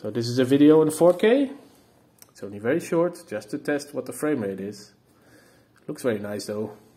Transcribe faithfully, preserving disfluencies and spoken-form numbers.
So this is a video in four K. It's only very short, just to test what the frame rate is. Looks very nice though.